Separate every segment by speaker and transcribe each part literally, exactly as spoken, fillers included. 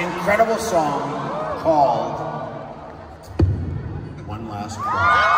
Speaker 1: incredible song called One Last Cry.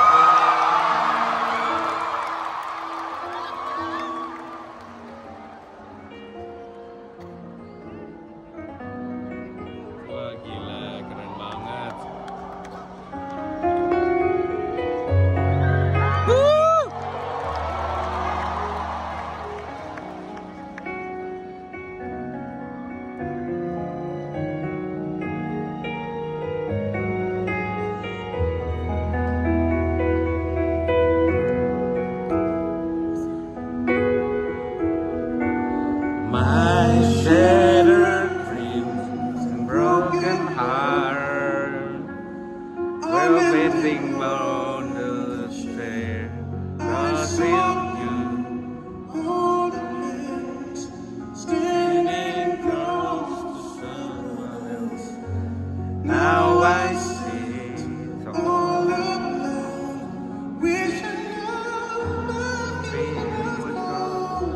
Speaker 2: My shattered dreams and broken heart were waiting on the stair. Not with you, holding hands, standing close to someone else. Now I see it's all alone, wishing all nothing was gone.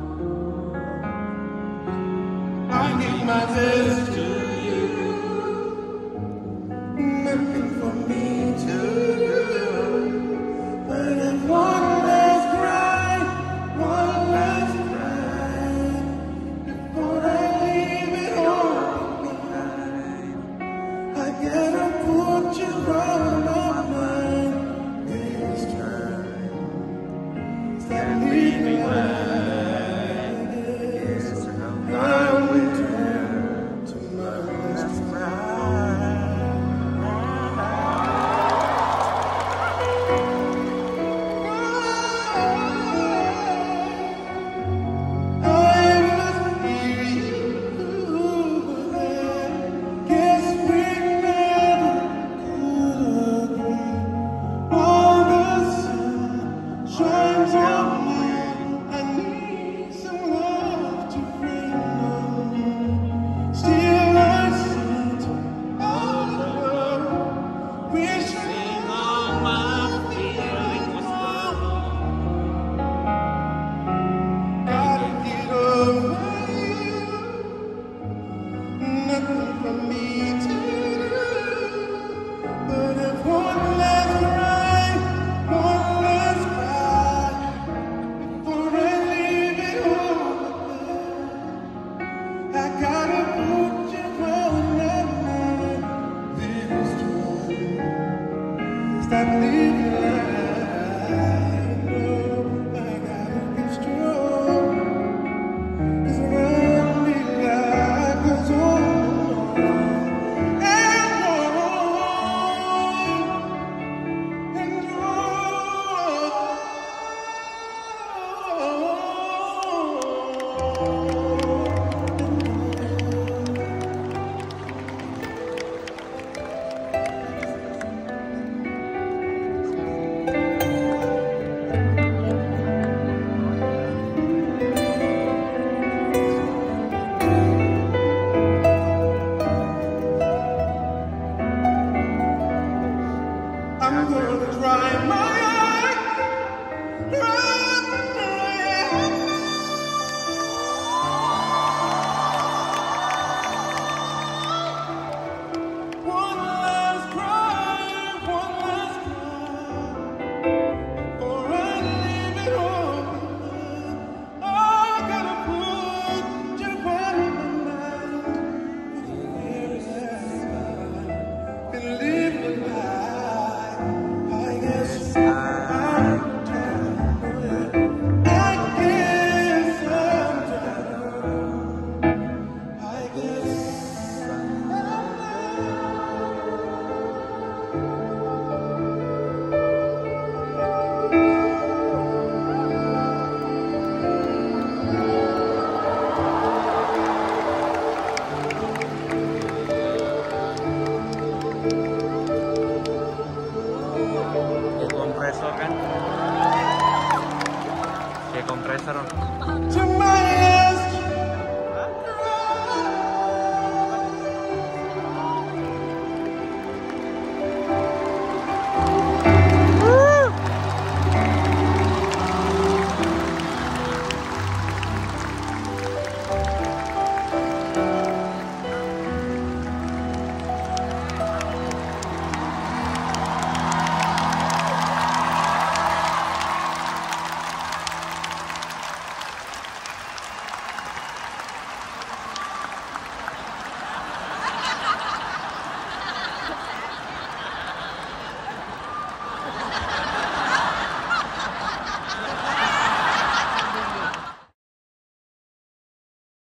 Speaker 2: I give my best to you, nothing for me to do, but if one last cry, one last cry, before I leave it all behind, I gotta put you on my mind this time. Stand with me like this, I will turn to my last cry. I must hear you there. Guess we never could agree. All the sun shines on me. I need some love to rain on me. Still I sit all alone, wishing all my feeling was gone. Gotta get over you, nothing from me